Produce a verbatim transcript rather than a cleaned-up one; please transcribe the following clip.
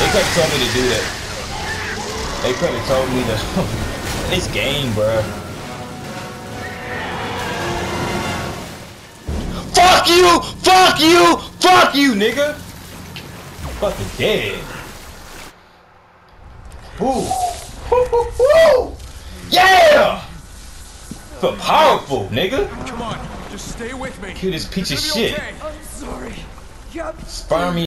They could have told me to do that. They could have told me to. This game, bruh. Fuck you! Fuck you! Fuck you, nigga! Fucking dead. Ooh. Woo, woo, woo. Yeah! Feel powerful, nigga. Come on, just stay with me. Kill this piece of It's gonna be shit. okay. I'm sorry. Yep. Spare me.